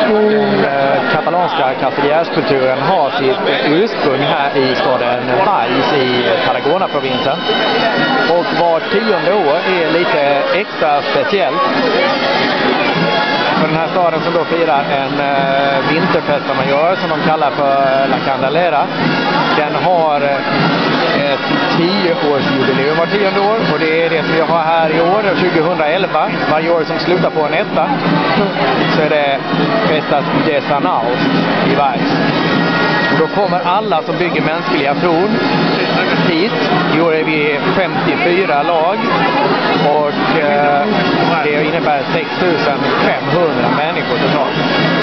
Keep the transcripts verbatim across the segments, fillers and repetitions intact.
Den katalanska kastelljärskulturen har sitt ursprung här i staden Valls i Tarragona-provinsen. Och var tionde år är lite extra speciellt. För den här staden som då firar en uh, vinterfest som man gör, som de kallar för La Candelera. Den har uh, ett tioårsjubileum var tionde år, och det är det som vi har här i år, tjugohundraelva. Varje år som slutar på en etta så är det Festas de Sanaus i Valls. Och då kommer alla som bygger mänskliga tron hit. I år är vi femtiofyra lag och eh, det innebär sex tusen femhundra människor totalt.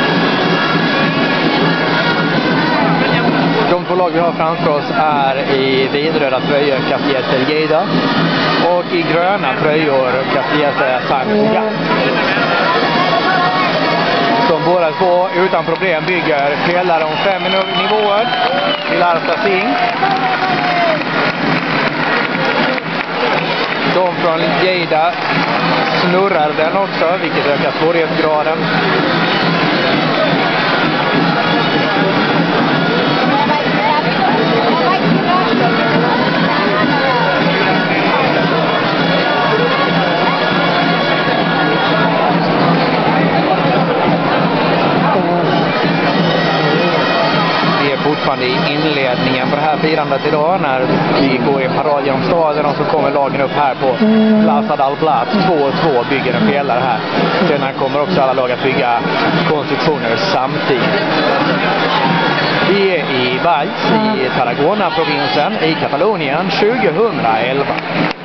De två lag vi har framför oss är i vidröda tröjor Castillejas de Lleida och i gröna tröjor Castillejas de Sant Cugat. Som båda två utan problem bygger pelare om fem nivåer till Arta Sing. De från Lleida snurrar den också, vilket ökar svårighetsgraden. Fortfarande i inledningen på det här firandet idag, när vi går i en parad genom staden, och så kommer lagen upp här på Plaza del Plat. Två och två bygger en pelare här. Sedan kommer också alla lag att bygga konstruktioner samtidigt. Vi är i Valls i Tarragona-provinsen i Katalonien tjugohundraelva.